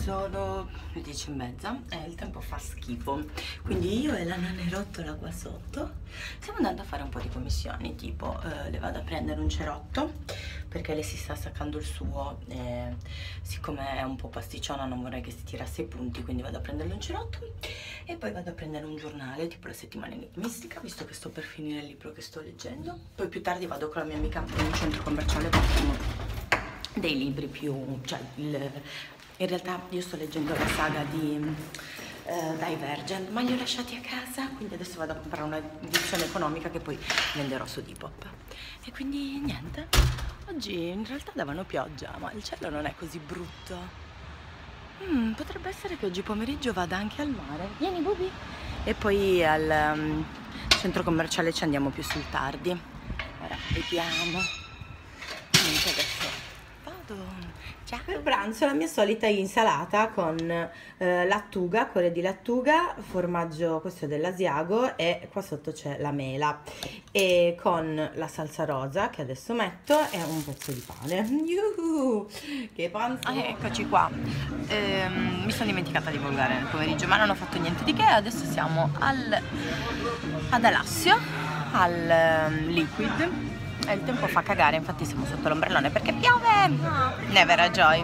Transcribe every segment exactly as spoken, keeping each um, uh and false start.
sono le dieci e mezza e il tempo fa schifo, quindi io e la nanerottola qua sotto stiamo andando a fare un po' di commissioni, tipo eh, le vado a prendere un cerotto perché lei si sta staccando il suo e siccome è un po' pasticciona non vorrei che si tirasse i punti, quindi vado a prenderle un cerotto e poi vado a prendere un giornale tipo la settimana enigmistica, visto che sto per finire il libro che sto leggendo. Poi più tardi vado con la mia amica in un centro commerciale per dei libri più, cioè il, in realtà io sto leggendo la saga di uh, Divergent, ma li ho lasciati a casa, quindi adesso vado a comprare una edizione economica che poi venderò su Depop. E quindi niente, oggi in realtà davano pioggia, ma il cielo non è così brutto. Mm, potrebbe essere che oggi pomeriggio vada anche al mare. Vieni Bubi! E poi al um, centro commerciale ci andiamo più sul tardi. Ora vediamo. Niente, adesso vado. Ciao. Per pranzo la mia solita insalata con eh, lattuga, cuore di lattuga, formaggio, questo è dell'Asiago, e qua sotto c'è la mela, e con la salsa rosa che adesso metto e un pezzo di pane. Yuhu, che panza! Ah, eccoci qua. Ehm, mi sono dimenticata di vlogare nel pomeriggio, ma non ho fatto niente di che. Adesso siamo al, ad Alassio, al um, Liquid. E il tempo fa cagare, infatti siamo sotto l'ombrellone perché piove! Never a joy!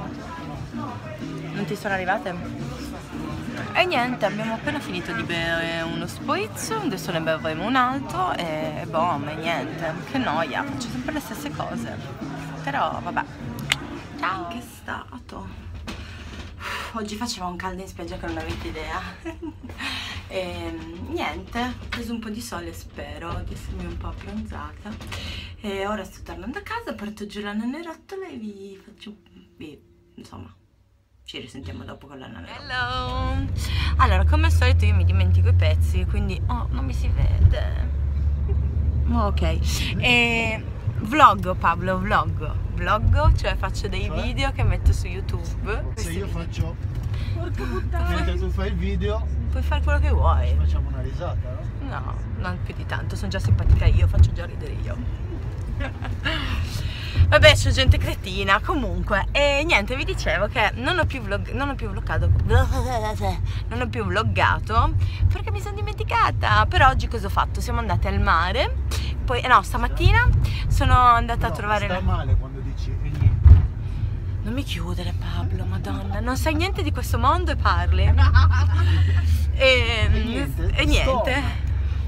Non ti sono arrivate? E niente, abbiamo appena finito di bere uno spritz, adesso ne bevremo un altro e boh, e niente, che noia, faccio sempre le stesse cose. Però vabbè. Ciao! Che stato! Oggi faceva un caldo in spiaggia che non avete idea. E niente, ho preso un po' di sole, spero di essermi un po' abbronzata. E ora sto tornando a casa, porto giù la nanerottola e vi faccio... Vi, insomma, ci risentiamo dopo con la nanerottola. Hello! Allora, come al solito io mi dimentico i pezzi, quindi... Oh, non mi si vede. Ok. E... Vloggo, Pablo, vloggo. Vloggo, cioè faccio dei cioè? video che metto su YouTube. Se io faccio... Porca puttana! Mentre tu fai il video... Puoi fare quello che vuoi. Facciamo una risata, no? No, non più di tanto, sono già simpatica io, faccio già ridere io. Vabbè, c'è gente cretina, comunque. E niente, vi dicevo che non ho più vlog, non ho più vloggato, non ho più vloggato perché mi sono dimenticata. Però oggi cosa ho fatto? Siamo andate al mare, poi, no, stamattina sono andata no, a trovare... Sta la... male quando dici e niente. Non mi chiudere, Pablo, madonna, non sai niente di questo mondo e parli. E, e niente. E niente.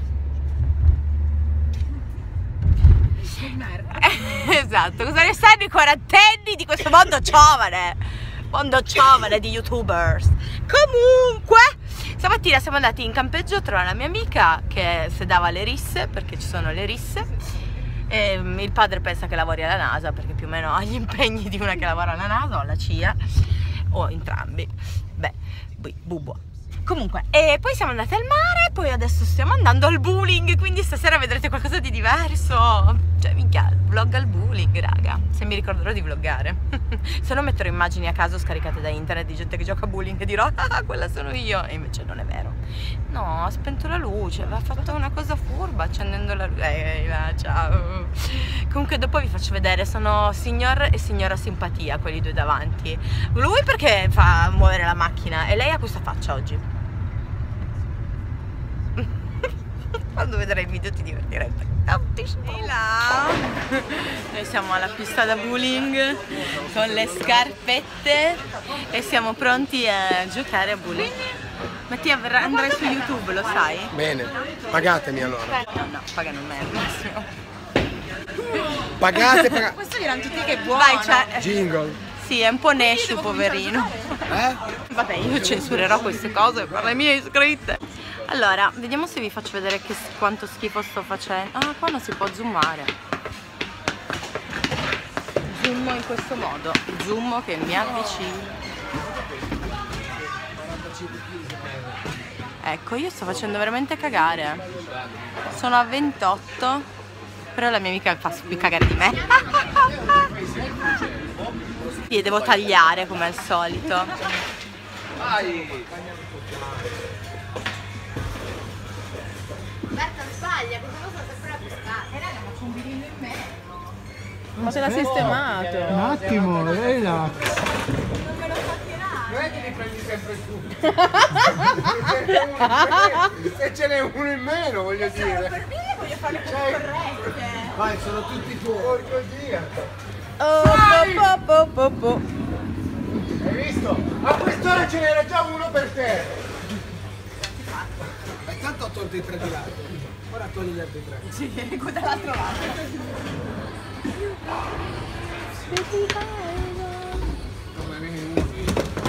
Esatto, cosa ne sanno i quarantenni di questo mondo giovane? Mondo giovane di youtubers. Comunque, stamattina siamo andati in campeggio a trovare la mia amica che sedava le risse, perché ci sono le risse. E il padre pensa che lavori alla NASA, perché più o meno ha gli impegni di una che lavora alla NASA o alla C I A, o entrambi. Beh, bubo. Comunque, e poi siamo andati al mare, poi adesso stiamo andando al bowling, quindi stasera vedrete qualcosa di diverso. Cioè, minchia, vlog al bowling, raga, se mi ricorderò di vloggare. Se no metterò immagini a caso scaricate da internet di gente che gioca a bowling e dirò, ah, quella sono io, e invece non è vero. No, ha spento la luce, aveva fatto una cosa furba accendendo la luce. Eh, ciao. Comunque dopo vi faccio vedere, sono signor e signora simpatia, quelli due davanti. Lui perché fa muovere la macchina e lei ha questa faccia oggi. Quando vedrai il video ti divertirete. E là noi siamo alla pista da bowling con le scarpette e siamo pronti a giocare a bowling. Mattia andrai su YouTube, lo sai? Bene, pagatemi allora. No, no, pagano me al massimo. Pagate, pagate. Questo diranno tutti che è buono. Vai, cioè, Jingle. sì, è un po' nescio, poverino. Eh? Vabbè, io censurerò queste cose per le mie iscritte. Allora, vediamo se vi faccio vedere che, quanto schifo sto facendo. Ah, qua non si può zoomare. Zoom in questo modo. Zoom che mi avvicino. Ecco, io sto facendo veramente cagare. Sono a ventotto, però la mia amica fa più cagare di me. Sì, devo tagliare come al solito. Berta sbaglia, questa cosa sempre la pescata. E raga, faccio un birillo in meno. Ma se l'ha sistemato. Un attimo, relax. Non me lo fa tirare. è che li prendi sempre tu. Se ce n'è uno in meno, voglio dire. Per dire voglio fare le cose corrette. Vai, sono tutti tuoi. Porco Dio. Oh, po, po, po, po. Hai visto? A quest'ora ce n'era già uno per te. E tanto ho tolto i tre di là. Ora togli gli altri tre. Sì, dall'altro lato. Come vieni uno qui?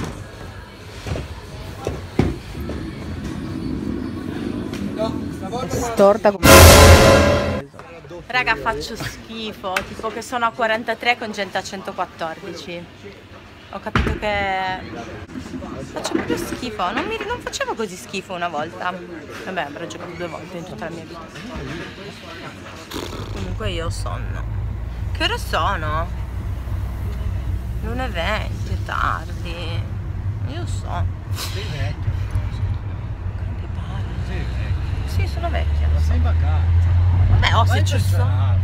No, stavolta Storta come... Raga, faccio schifo, tipo che sono a quarantatré con gente a centoquattordici. Ho capito che faccio proprio schifo, non, mi, non facevo così schifo una volta. Vabbè, avrò giocato due volte in tutta la mia vita. Comunque io ho sonno. Che ore sono? l'una e venti, è tardi. Io so. Sei vecchio. Che pare. Sei vecchio. Sì, sono vecchia. Ma sei in vacanza. Vabbè, oh, se ci sono.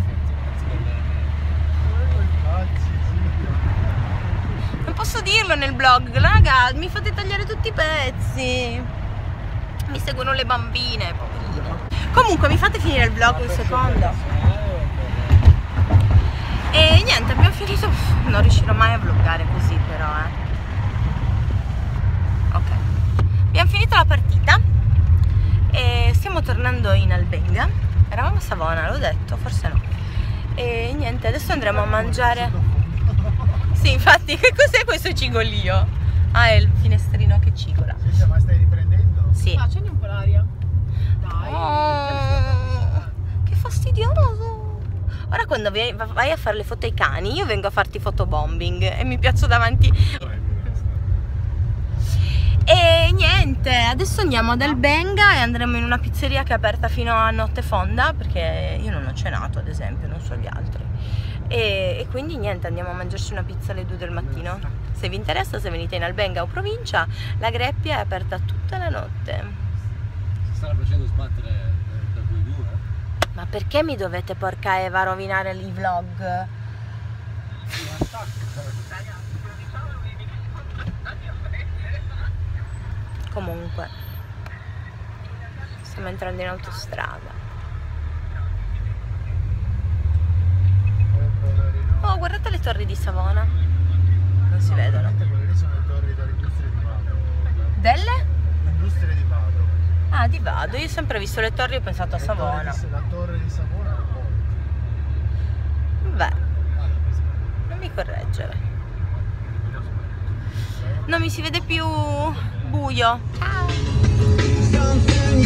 Non posso dirlo nel vlog, raga, mi fate tagliare tutti i pezzi. Mi seguono le bambine, poverino. Comunque mi fate finire il vlog un secondo. E niente, abbiamo finito. Non riuscirò mai a vloggare così però, eh. Ok. Abbiamo finito la partita e stiamo tornando in Albenga. Eravamo a Savona, l'ho detto, forse no. E niente, adesso andremo a mangiare. Sì, infatti, che cos'è questo cigolio? Ah, è il finestrino che cigola. Sì, ma stai riprendendo? Sì. Accendi un po' l'aria. Dai. Oh, che fastidioso. Ora quando vai a fare le foto ai cani, io vengo a farti fotobombing e mi piazzo davanti. E niente, adesso andiamo ad Albenga e andremo in una pizzeria che è aperta fino a notte fonda, perché io non ho cenato, ad esempio, non so gli altri. E, e quindi niente, andiamo a mangiarci una pizza alle due del mattino. Se vi interessa, se venite in Albenga o provincia, la Greppia è aperta tutta la notte. Si stanno facendo sbattere da quei due? Ma perché mi dovete, porca Eva, rovinare i vlog? Comunque stiamo entrando in autostrada. Oh, guardate le torri di Savona. Non si vedono. Quelle lì sono le torri dell'industria di Vado. Delle? L'industria di Vado. Ah, di Vado. Io ho sempre visto le torri e ho pensato a Le torri Savona. di- La torre di Savona è un po'. Beh, non mi correggere. Non mi si vede più buio. Ciao.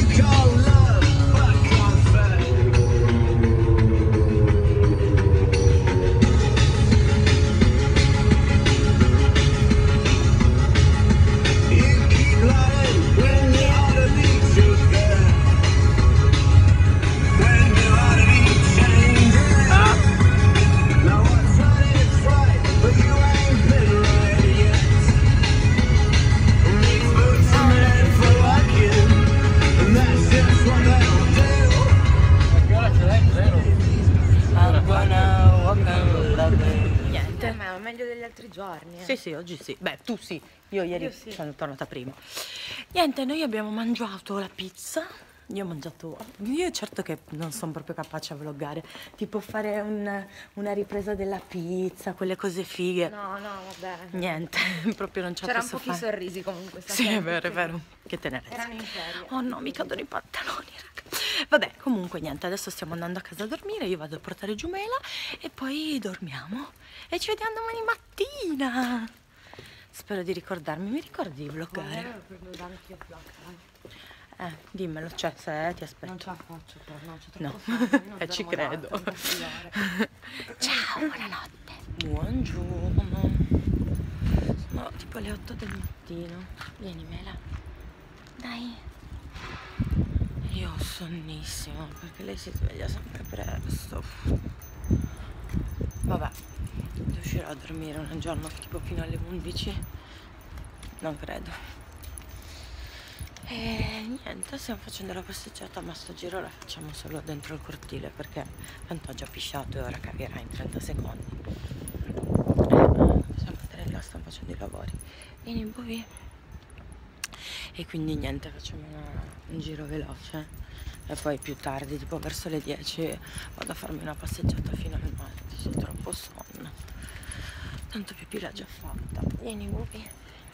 Niente. Ma è meglio degli altri giorni. Eh. Sì, sì, oggi sì. Beh, tu sì. Io ieri Io sì. sono tornata prima. Niente, noi abbiamo mangiato la pizza. Io ho mangiato. Io certo che non sono proprio capace a vloggare. Tipo fare un, una ripresa della pizza, quelle cose fighe. No, no, vabbè. Niente, proprio non ce la C'erano posso pochi fare. sorrisi comunque. Sì, è vero, è vero. Che tenerezza. Erano in ferie. Oh no, mi cadono i pantaloni, raga. Vabbè, comunque niente, adesso stiamo andando a casa a dormire, io vado a portare Giumela e poi dormiamo. E ci vediamo domani mattina. Spero di ricordarmi. Mi ricordi di vloggare? Eh, dimmelo, cioè, se ti aspetto. Non ce la faccio però, no, c'è No, troppo sonno, io eh, ci dormo credo. tanto, non posso fare. Ciao, buonanotte. Buongiorno. Sono tipo le otto del mattino. Vieni, Mela. Dai. Io ho sonnissimo perché lei si sveglia sempre presto. Vabbè, riuscirò a dormire un giorno tipo fino alle undici? Non credo. E niente, stiamo facendo la passeggiata, ma sto giro la facciamo solo dentro il cortile perché tanto ho già pisciato e ora cagherà in trenta secondi. Eh, possiamo mettere il nostro stanno facendo i lavori. Vieni Bubi. E quindi niente, facciamo una, un giro veloce e poi più tardi, tipo verso le dieci, vado a farmi una passeggiata fino al mare, ho troppo sonno, tanto pipì l'ha già fatta. Vieni Bubi.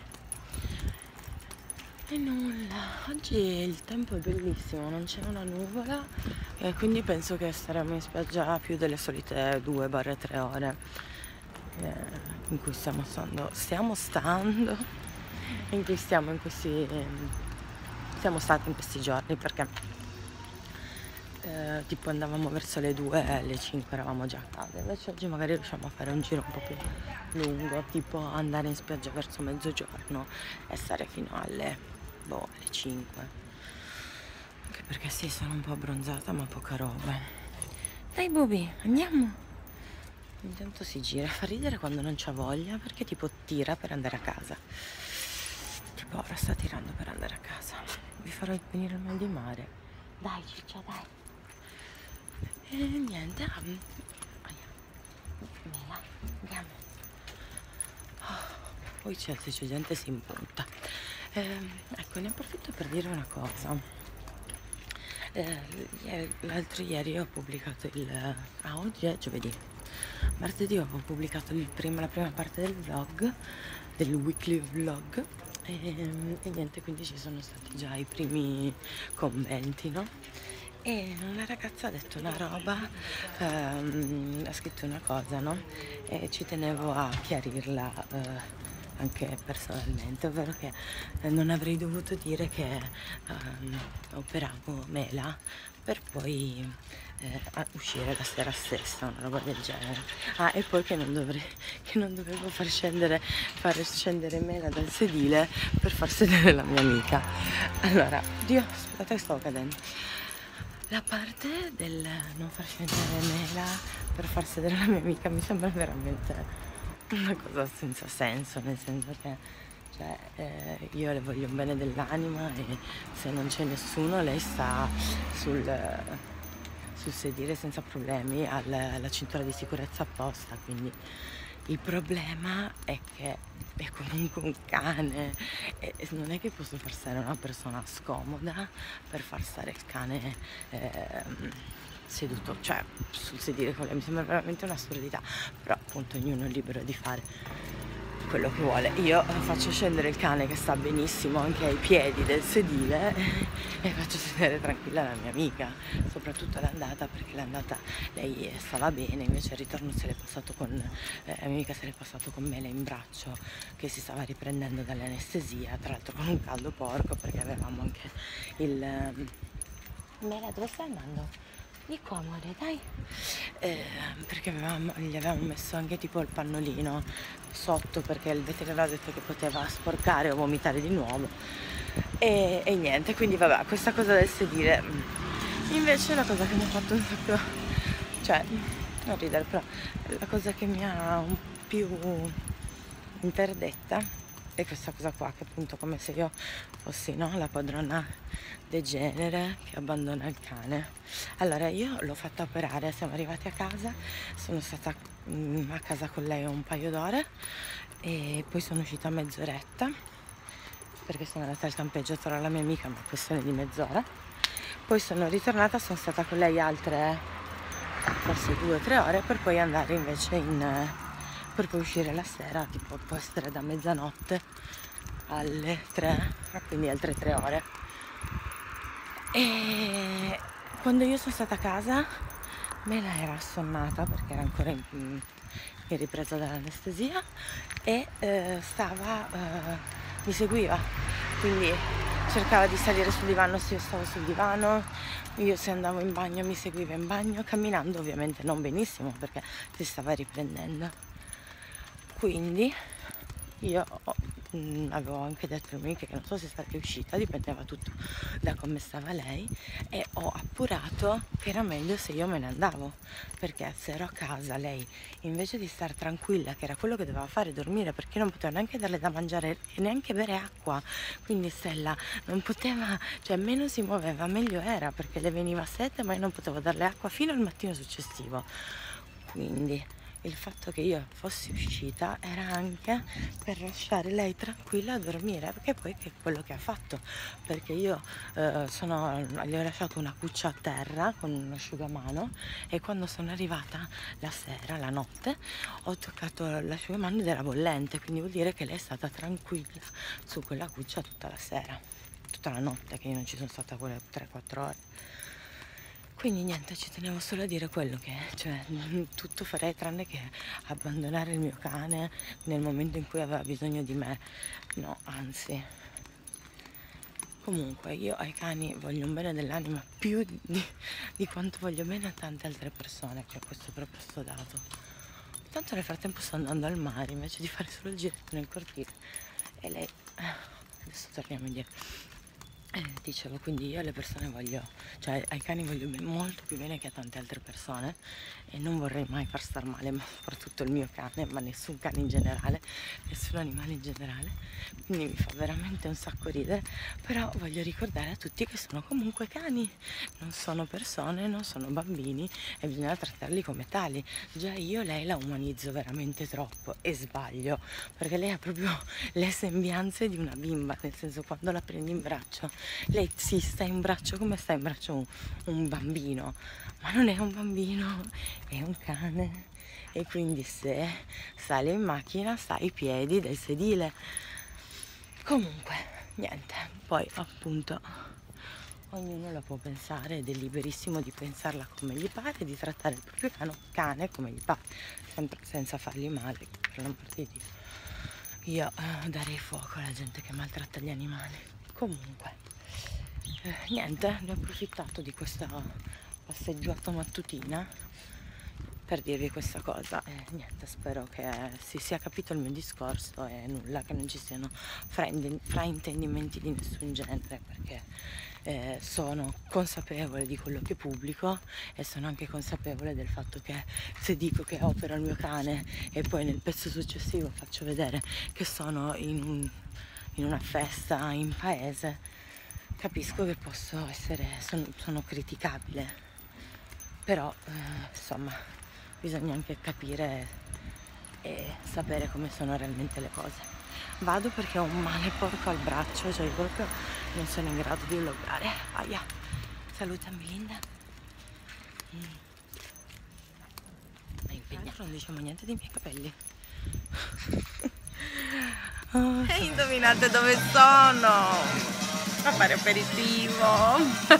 E nulla, oggi il tempo è bellissimo, non c'è una nuvola e quindi penso che staremo in spiaggia più delle solite due tre ore eh, in cui stiamo stando, stiamo stando, in cui stiamo in questi, siamo stati in questi giorni, perché eh, tipo andavamo verso le due e alle cinque eravamo già a casa, invece oggi magari riusciamo a fare un giro un po' più lungo, tipo andare in spiaggia verso mezzogiorno e stare fino alle boh, alle cinque, anche perché sì, sono un po' abbronzata ma poca roba. Dai Bubi, andiamo. Intanto si gira, fa ridere quando non c'ha voglia, perché tipo tira per andare a casa, tipo ora sta tirando per andare a casa. Vi farò venire il mal di mare. Dai ciccia, dai. E niente, ah, Mela, andiamo. Oh, poi c'è c'è gente si impunta. Eh, ecco, ne approfitto per dire una cosa. Eh, l'altro ieri ho pubblicato il... Ah, oggi è giovedì. Martedì ho pubblicato il prima, la prima parte del vlog, del weekly vlog. E, e niente, quindi ci sono stati già i primi commenti, no? E una ragazza ha detto una roba, ehm, ha scritto una cosa, no? E ci tenevo a chiarirla eh, anche personalmente, ovvero che eh, non avrei dovuto dire che ehm, operavo mela per poi eh, uscire la sera stessa, una roba del genere. Ah, e poi che non, dovrei, che non dovevo far scendere, far scendere mela dal sedile per far sedere la mia amica. Allora, Dio, aspettate che stavo cadendo. La parte del non far scendere mela per far sedere la mia amica mi sembra veramente una cosa senza senso, nel senso che cioè, eh, io le voglio un bene dell'anima e se non c'è nessuno lei sta sul, sul sedile senza problemi, ha la, la cintura di sicurezza apposta, quindi il problema è che è comunque un cane e non è che posso far stare una persona scomoda per far stare il cane eh, seduto, cioè sul sedile con lei. Mi sembra veramente un'assurdità, però appunto ognuno è libero di fare quello che vuole. Io faccio scendere il cane che sta benissimo anche ai piedi del sedile e faccio sedere tranquilla la mia amica, soprattutto l'andata, perché l'andata lei stava bene, invece il ritorno se l'è passato con eh, la mia amica se l'è passato con Mela in braccio che si stava riprendendo dall'anestesia, tra l'altro con un caldo porco, perché avevamo anche il um... Mela, dove stai andando? Di qua amore, dai. Eh, perché avevamo, gli avevamo messo anche tipo il pannolino sotto, perché il veterinario ha detto che poteva sporcare o vomitare di nuovo e, e niente, quindi vabbè, questa cosa del sedile. Invece la cosa che mi ha fatto un sacco, cioè non ridere, però la cosa che mi ha un più interdetta è questa cosa qua, che appunto come se io fossi, no, la padrona degenere che abbandona il cane. Allora io l'ho fatta operare, siamo arrivati a casa, sono stata mh, a casa con lei un paio d'ore e poi sono uscita mezz'oretta perché sono andata al campeggio a trovare la mia amica, ma questione di mezz'ora. Poi sono ritornata, sono stata con lei altre forse due o tre ore per poi andare invece in... per poi uscire la sera, tipo può essere da mezzanotte alle tre, quindi altre tre ore. E quando io sono stata a casa Mela era assonnata perché era ancora in, in ripresa dall'anestesia e eh, stava, eh, mi seguiva, quindi cercava di salire sul divano se io stavo sul divano, io se andavo in bagno mi seguiva in bagno, camminando ovviamente non benissimo perché si stava riprendendo. Quindi io mh, avevo anche detto a mia amica che non so se è stata uscita, dipendeva tutto da come stava lei, e ho appurato che era meglio se io me ne andavo, perché se ero a casa lei invece di star tranquilla, che era quello che doveva fare, dormire, perché non potevo neanche darle da mangiare e neanche bere acqua, quindi Stella non poteva, cioè meno si muoveva meglio era, perché le veniva sete ma io non potevo darle acqua fino al mattino successivo. Quindi il fatto che io fossi uscita era anche per lasciare lei tranquilla a dormire, perché poi è quello che ha fatto, perché io eh, sono, gli ho lasciato una cuccia a terra con un asciugamano e quando sono arrivata la sera, la notte, ho toccato l'asciugamano ed era bollente, quindi vuol dire che lei è stata tranquilla su quella cuccia tutta la sera, tutta la notte, che io non ci sono stata quelle tre quattro ore. Quindi niente, ci tenevo solo a dire quello che, cioè, tutto farei tranne che abbandonare il mio cane nel momento in cui aveva bisogno di me. No, anzi. Comunque io ai cani voglio un bene dell'anima più di, di quanto voglio bene a tante altre persone, che questo proprio sto dato. Tanto nel frattempo sto andando al mare invece di fare solo il giretto nel cortile. E lei, adesso torniamo indietro. Eh, dicevo, quindi io alle persone voglio, cioè ai cani voglio molto più bene che a tante altre persone e non vorrei mai far star male, ma soprattutto il mio cane, ma nessun cane in generale, nessun animale in generale, quindi mi fa veramente un sacco ridere, però voglio ricordare a tutti che sono comunque cani, non sono persone, non sono bambini e bisogna trattarli come tali. Già io lei la umanizzo veramente troppo e sbaglio, perché lei ha proprio le sembianze di una bimba, nel senso quando la prendi in braccio lei si sta in braccio come sta in braccio un, un bambino, ma non è un bambino, è un cane, e quindi se sale in macchina sta ai piedi del sedile. Comunque niente, poi appunto ognuno la può pensare ed è liberissimo di pensarla come gli pare, di trattare il proprio cane, cane come gli pare, sempre senza fargli male, per l'amor di Dio. Io eh, darei fuoco alla gente che maltratta gli animali. Comunque eh, niente, ne ho approfittato di questa passeggiata mattutina per dirvi questa cosa e niente, spero che si sia capito il mio discorso e nulla, che non ci siano fraintendimenti di nessun genere, perché eh, sono consapevole di quello che pubblico e sono anche consapevole del fatto che se dico che opero il mio cane e poi nel pezzo successivo faccio vedere che sono in, un, in una festa in paese, capisco che posso essere, sono, sono criticabile, però eh, insomma bisogna anche capire e sapere come sono realmente le cose. Vado perché ho un male porco al braccio, cioè proprio non sono in grado di vloggare. Aia, salutami Linda. Mm. È impegnato, non diciamo niente dei miei capelli. Oh, e indovinate dove sono? A fare aperitivo.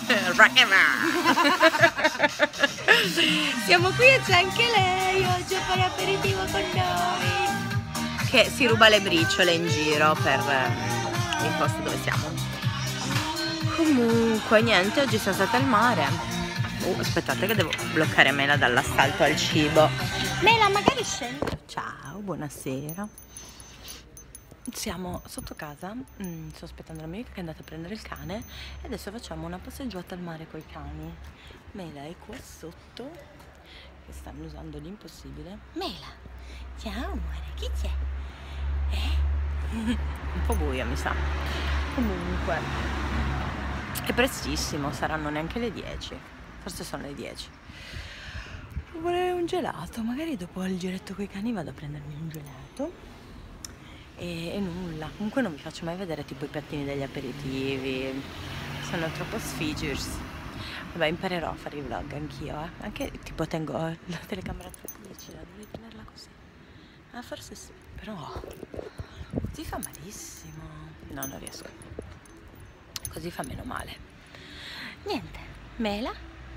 Siamo qui e c'è anche lei oggi a fare aperitivo con noi, che si ruba le briciole in giro per il posto dove siamo. Comunque niente, oggi siamo state al mare. Uh, aspettate che devo bloccare Mela dall'assalto al cibo. Mela, magari scendi. Ciao, buonasera. Siamo sotto casa, mm, sto aspettando la mia amica che è andata a prendere il cane e adesso facciamo una passeggiata al mare coi cani. Mela è qua sotto che stanno usando l'impossibile. Mela, ciao amore, chi c'è? Eh? Un po' buio mi sa. Comunque è prestissimo, saranno neanche le dieci, forse sono le dieci. Vorrei un gelato, magari dopo il giretto coi cani vado a prendermi un gelato. E, e nulla, comunque non vi faccio mai vedere tipo i piattini degli aperitivi, sono troppo sfigures. Vabbè, imparerò a fare i vlog anch'io, eh. Anche tipo tengo la telecamera troppo vicina, dovrei tenerla così. Ah, forse sì, però così fa malissimo. No, non riesco. Così fa meno male. Niente, Mela.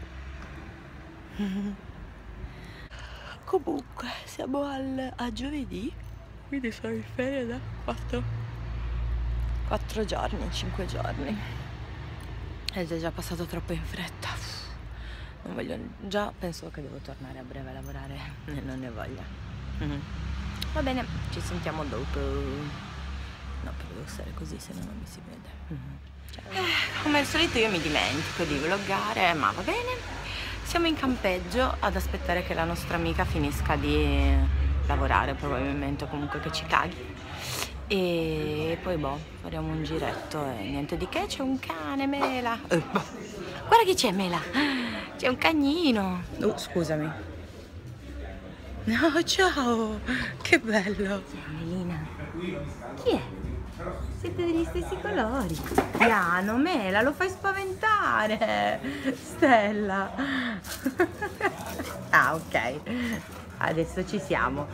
Comunque siamo al, a giovedì, quindi sono in ferie da quattro giorni, cinque giorni ed è già passato troppo in fretta. Non voglio, già penso che devo tornare a breve a lavorare e non ne voglio. Mm-hmm. Va bene, ci sentiamo dopo. No, però devo stare così, se no non mi si vede. Mm-hmm. Ciao. Eh, come al solito io mi dimentico di vloggare, ma va bene. Siamo in campeggio ad aspettare che la nostra amica finisca di lavorare, probabilmente, comunque che ci caghi, e poi boh, faremo un giretto e niente di che. C'è un cane, Mela, eh, guarda chi c'è, Mela, c'è un cagnino. Uh, scusami, No, ciao! Che bello! Melina, chi è? Siete degli stessi colori. Piano, Mela, lo fai spaventare. Stella. Ah, ok. Adesso ci siamo.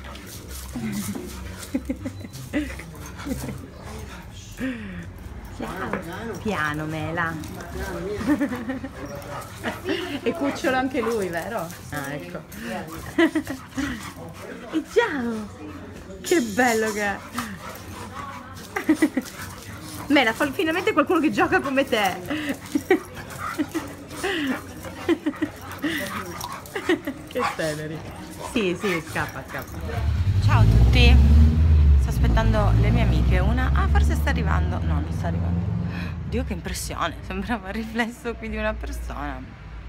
Ciao. Piano, Mela. E cucciolo anche lui, vero? Ah, ecco. E ciao. Che bello che è. Mela, fa finalmente qualcuno che gioca come te. Che teneri. Sì, sì, scappa, scappa. Ciao a tutti. Sto aspettando le mie amiche. Una... Ah, forse sta arrivando. No, non sta arrivando. Oddio, che impressione. Sembrava il riflesso qui di una persona.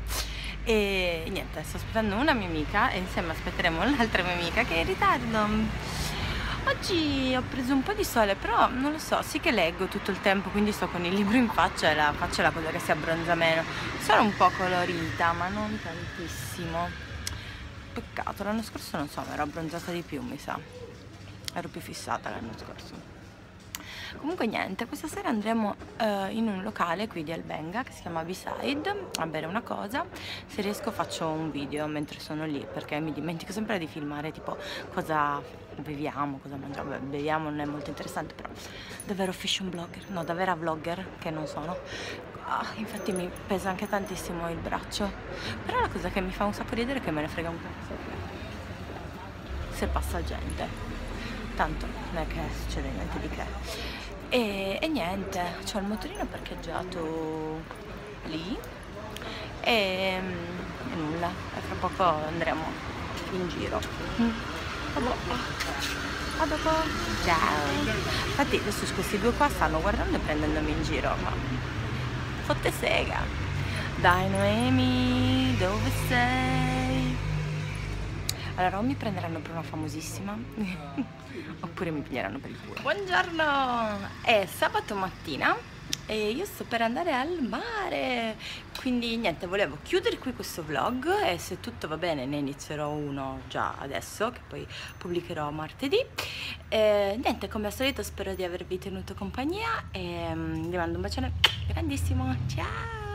E niente, sto aspettando una mia amica e insieme aspetteremo un'altra mia amica che è in ritardo. Oggi ho preso un po' di sole, però non lo so, sì che leggo tutto il tempo, quindi sto con il libro in faccia e la faccia è la cosa che si abbronza meno. Sono un po' colorita, ma non tantissimo. Peccato, l'anno scorso non so, mi ero abbronzata di più, mi sa. Ero più fissata l'anno scorso. Comunque niente, questa sera andremo uh, in un locale qui di Albenga che si chiama B-Side a bere una cosa. Se riesco faccio un video mentre sono lì, perché mi dimentico sempre di filmare tipo cosa beviamo, cosa mangiamo. Beh, beviamo non è molto interessante, però davvero fashion blogger, no, da vera vlogger che non sono. Ah, infatti mi pesa anche tantissimo il braccio, però la cosa che mi fa un sacco ridere è che me ne frega un cazzo se passa gente, tanto non è che succede niente di che. E, e niente, c'ho il motorino parcheggiato lì e, e nulla, e fra poco andremo in giro. A dopo. A dopo. Ciao. Infatti adesso questi due qua stanno guardando e prendendomi in giro, ma fotte sega. Dai Noemi, dove sei? Allora o mi prenderanno per una famosissima oppure mi piglieranno per il culo. Buongiorno, è sabato mattina e io sto per andare al mare, quindi niente, volevo chiudere qui questo vlog e se tutto va bene ne inizierò uno già adesso che poi pubblicherò martedì. E, niente, come al solito spero di avervi tenuto compagnia e um, vi mando un bacione grandissimo, ciao!